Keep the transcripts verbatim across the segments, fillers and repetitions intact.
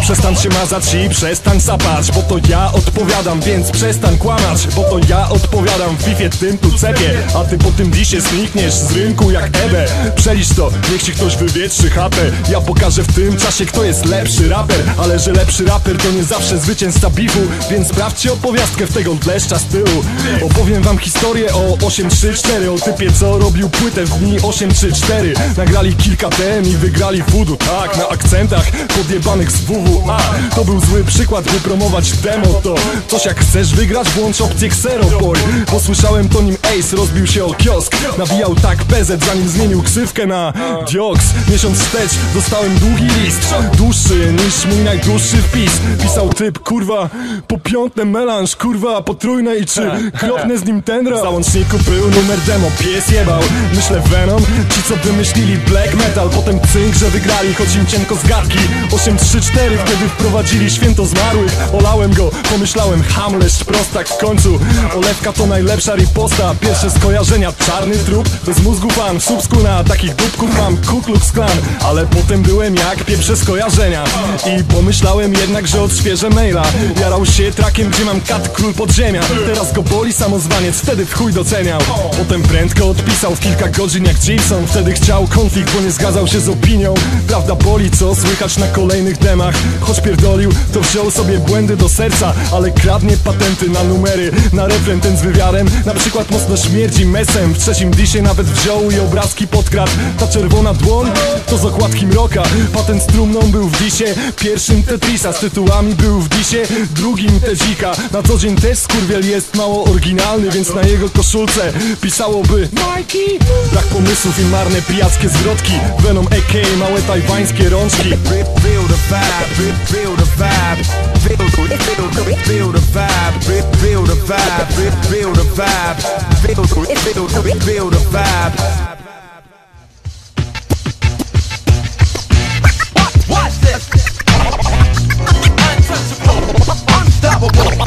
Przestań się mazać i przestań sapać, bo to ja odpowiadam, więc przestań kłamać. Bo to ja odpowiadam w bifie tym tu cepie, a ty po tym disie znikniesz z rynku jak Ebe. Przelicz to, niech ci ktoś wywietrzy chatę. Ja pokażę w tym czasie, kto jest lepszy raper. Ale że lepszy raper to nie zawsze zwycięzca bifu, więc sprawdźcie opowiastkę w tego dleszcza z tyłu. Opowiem wam historię o osiem trzy cztery, o typie co robił płytę w dni osiem trzy cztery. Nagrali kilka tem i wygrali voodoo, tak, na akcentach podjebanych z W W A. To był zły przykład, by promować demo. To coś jak chcesz wygrać, włącz opcję Xero Boy. Posłyszałem to nim Ace rozbił się o kiosk. Nawijał tak P Z zanim zmienił ksywkę na Dioks. Miesiąc wstecz dostałem długi list, dłuższy niż mój najdłuższy wpis. Pisał typ, kurwa, po piątne melanż, kurwa, potrójne i czy kropne z nim tenra. W załączniku był numer demo, pies jebał. Myślę Venom, ci co wymyślili black metal. Potem cynk, że wygrali, choć im cienko z gadki. osiem trzy cztery, wtedy wprowadzili święto zmarłych. Olałem go, pomyślałem Hamlesz, prostak w końcu. Olewka to najlepsza riposta. Pierwsze skojarzenia, czarny trup, bez mózgu fan. W Słupsku na takich dupków mam Ku Klux Klan. Ale potem byłem jak pieprze skojarzenia i pomyślałem jednak, że odświeżę maila. Jarał się trakiem, gdzie mam kat król podziemia. Teraz go boli samozwaniec, wtedy w chuj doceniał. Potem prędko odpisał w kilka godzin jak Gibson. Wtedy chciał konflikt, bo nie zgadzał się z opinią. Prawda boli, co słychać na kolejnych demach. Choć pierdolił, to wziął sobie błędy do serca, ale kradnie patenty na numery. Na refren ten z wywiarem, na przykład mocno śmierdzi mesem. W trzecim disie nawet wziął i obrazki podkradł. Ta czerwona dłoń to z okładki Mroka. Patent z trumną był w disie pierwszym Tetrisa. Z tytułami był w disie drugim Tedzika. Na co dzień też skurwiel jest mało oryginalny, więc na jego koszulce pisałoby Mikey. Brak pomysłów i marne pijackie zwrotki. Venom a k a małe tajwańskie rączki. Feel the vibe, feel the vibe, feel the vibe, feel the vibe, feel the vibe, feel the vibe, feel the vibe. Watch this. Untouchable, unstoppable.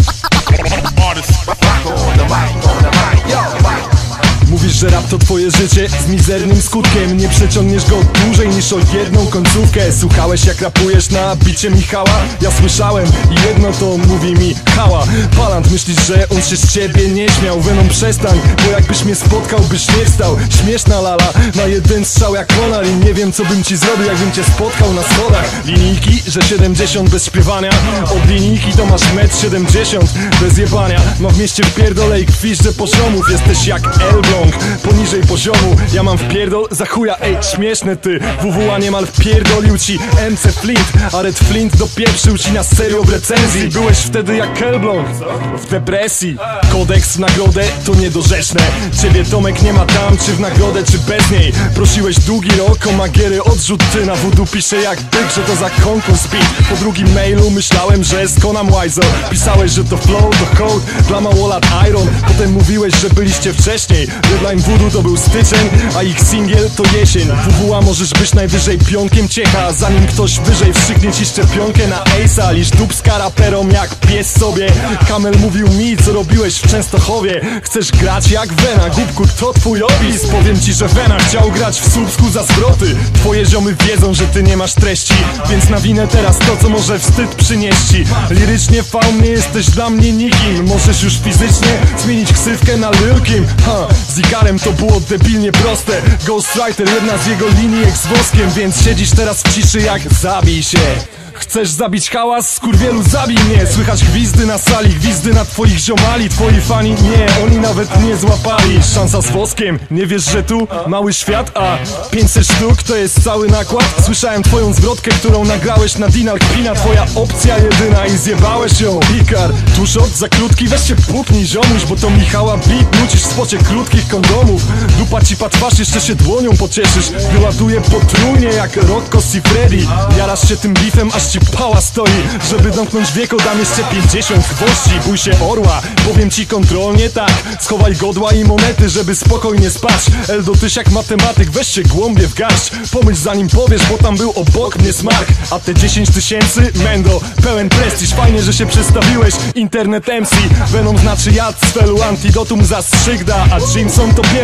Artist, rock on the mic, on the mic, yo, mic. Mówisz, że rap to twoje życie z mizernym skutkiem. Nie przeciągniesz go dłużej niż o jedną końcówkę. Słuchałeś jak rapujesz na bicie Michała? Ja słyszałem i jedno to mówi mi hała. Palant, myślisz, że on się z ciebie nie śmiał? Venom przestań, bo jakbyś mnie spotkał, byś nie wstał. Śmieszna lala, na jeden strzał jak Konar. I nie wiem co bym ci zrobił, jakbym cię spotkał na schodach. Linijki, że siedemdziesiąt bez śpiewania. Od linijki to masz metr siedemdziesiąt bez jebania. Ma w mieście wpierdolę i kwisz, że poziomów jesteś jak Elbląg. Poniżej poziomu, ja mam wpierdol za chuja, ej, śmieszny ty. W W A niemal wpierdolił ci M C Flint, a Red Flint dopieprzył ci na serio w recenzji. Byłeś wtedy jak Kelbląg w depresji. Kodeks w nagrodę to niedorzeczne. Ciebie Tomek nie ma tam, czy w nagrodę, czy bez niej. Prosiłeś długi rok o magiery, odrzut ty na voodoo pisze jak byk, że to za konkurs beat. Po drugim mailu myślałem, że skonam Wizo. Pisałeś, że to flow, to code dla małolat Iron. Potem mówiłeś, że byliście wcześniej. Deadline voodoo to był styczeń, a ich singiel to jesień. W W A możesz być najwyżej pionkiem ciecha, zanim ktoś wyżej wstrzyknie ci szczepionkę na Ace'a. Lisz dupska raperom jak pies sobie. Kamel mówił mi, co robiłeś w Częstochowie. Chcesz grać jak Vena, głupku, to twój opis. Powiem ci, że Vena chciał grać w Słupsku za zwroty. Twoje ziomy wiedzą, że ty nie masz treści, więc nawinę teraz to, co może wstyd przynieść ci. Lirycznie fałmy jesteś dla mnie nikim. Możesz już fizycznie zmienić ksywkę na Lil Kim. Ha, z Igarem to było debilnie proste. Ghostwriter, jedna z jego linijek z woskiem. Więc siedzisz teraz w ciszy jak zabij się. Chcesz zabić hałas? Skurwielu, zabij mnie. Słychać gwizdy na sali, gwizdy na twoich ziomali. Twoi fani, nie, oni nawet nie złapali. Szansa z woskiem, nie wiesz, że tu mały świat, a pięćset sztuk to jest cały nakład. Słyszałem twoją zwrotkę, którą nagrałeś na Dinar Kpina. Twoja opcja jedyna i zjebałeś ją. Ikar, tuszot za krótki, weź się puknij ziomuś, bo to Michała beat nucisz w spocie krótkich kondomów. Dupa ci patwasz, jeszcze się dłonią pocieszysz. Wyładuje potrójnie jak Rocco Siffredi. Jarasz się tym beefem, aż ci pała stoi. Żeby domknąć wieko, dam jeszcze pięćdziesiąt gwoździ. Bój się orła, powiem ci kontrolnie tak. Schowaj godła i monety, żeby spokojnie spać. Eldo, tyś jak matematyk, weź się głębie w garść. Pomyśl zanim powiesz, bo tam był obok mnie smark. A te dziesięć tysięcy, mendo, pełen prestiż. Fajnie, że się przedstawiłeś, internet M C. Venom znaczy jad z felu, antidotum za strzygda. A Jimson to pieluń, śmierć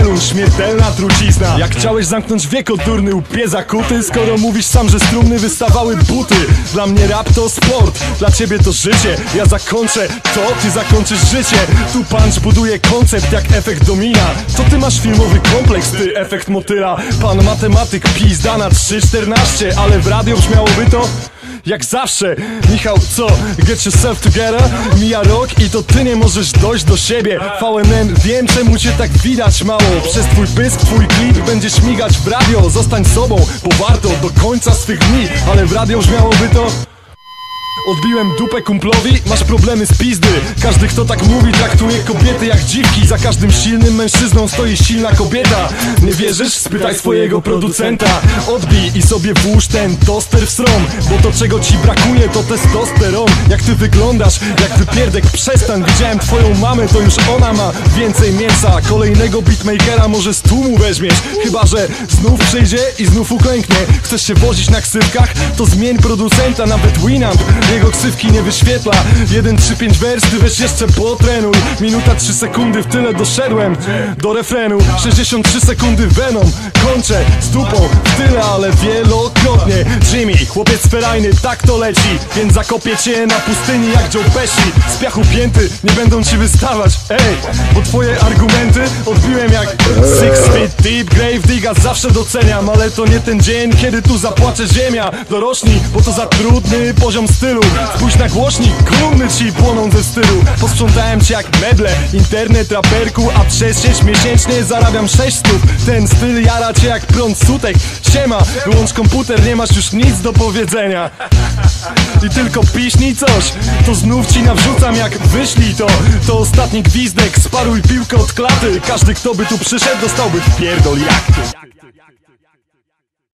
śmiertelna trucizna. Jak chciałeś zamknąć wieko, durny łpie zakuty, skoro mówisz sam, że z trumny wystawały buty. Dla mnie rap to sport, dla ciebie to życie. Ja zakończę to, ty zakończysz życie. Tu punch buduje koncept jak efekt domina. To ty masz filmowy kompleks, ty efekt motyla. Pan matematyk pizda na trzy czternaście, ale w radio brzmiałoby to jak zawsze. Michał, co? Get yourself together? Mija rok i to ty nie możesz dojść do siebie. V N M, wiem czemu cię tak widać mało. Przez twój pysk, twój klip będzie śmigać w radio. Zostań sobą, bo warto do końca swych dni. Ale w radio brzmiałoby to... Odbiłem dupę kumplowi, masz problemy z pizdy. Każdy kto tak mówi traktuje kobiety jak dziwki. Za każdym silnym mężczyzną stoi silna kobieta. Nie wierzysz? Spytaj swojego producenta. Odbij i sobie włóż ten toster w srom, bo to czego ci brakuje to testosteron. Jak ty wyglądasz, jak wypierdek, przestań. Widziałem twoją mamę, to już ona ma więcej mięsa. Kolejnego beatmakera może z tłumu weźmiesz. Chyba że znów przyjdzie i znów uklęknie. Chcesz się wozić na ksywkach? To zmień producenta, nawet Winamp jego ksywki nie wyświetla. jeden trzy pięć wers, ty weź jeszcze potrenuj. Minuta trzy sekundy, w tyle doszedłem do refrenu. sześćdziesiąt trzy sekundy Venom. Kończę z dupą w tyle, ale wielokrotnie. Jimmy, chłopiec ferajny, tak to leci. Więc zakopię cię na pustyni jak Joe Pesci. Z piachu pięty nie będą ci wystawać. Ej, bo twoje argumenty odbiłem jak Six feet deep, grave digga. Zawsze doceniam, ale to nie ten dzień, kiedy tu zapłacze ziemia. Dorośnij, bo to za trudny poziom stylu. Spójrz na głośnik, kolumny ci płoną ze stylu. Posprzątałem cię jak meble, internet raperku, a przez sieć miesięcznie zarabiam sześć stóp. Ten styl jara cię jak prąd sutek. Siema, wyłącz komputer, nie masz już nic do powiedzenia. I tylko piśnij coś, to znów ci nawrzucam jak wyślij to. To ostatni gwizdek, sparuj piłkę od klaty. Każdy kto by tu przyszedł dostałby w pierdol jak ty.